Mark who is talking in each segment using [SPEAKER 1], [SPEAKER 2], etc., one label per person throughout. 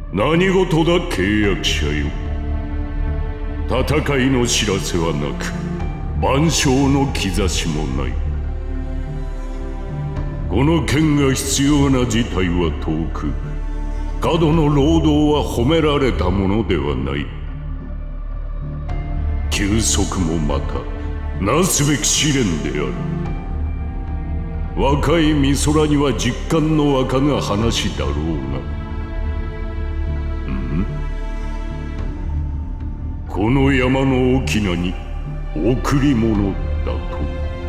[SPEAKER 1] 何事だ契約者よ。戦いの知らせはなく、万象の兆しもない。この剣が必要な事態は遠く、過度の労働は褒められたものではない。休息もまたなすべき試練である。若い美空には実感の湧かぬ話だろうが、この山の翁に贈り物だと。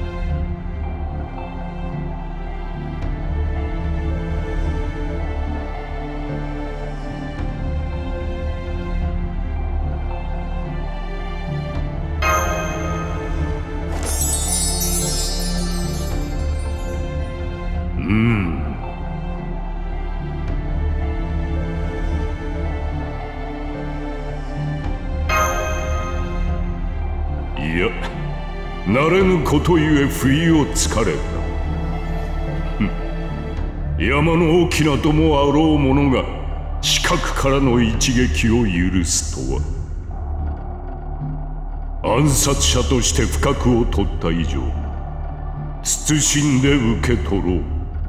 [SPEAKER 1] いや、慣れぬことゆえ不意をつかれた。山の翁ともあろう者が死角からの一撃を許すとは。暗殺者として不覚を取った以上、慎んで受け取ろう。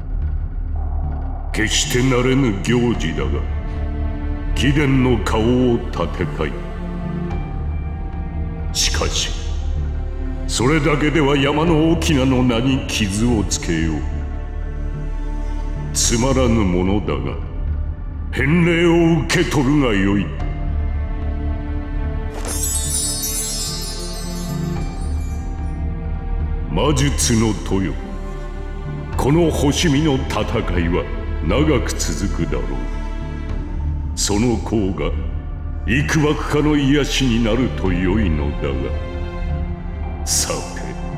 [SPEAKER 1] 決して慣れぬ行事だが、貴殿の顔を立てたい。しかしそれだけでは山の翁の名に傷をつけよう。つまらぬものだが、返礼を受け取るがよい。魔術の徒よ、この星見の戦いは長く続くだろう。その功が幾ばくかの癒しになると良いのだが、さて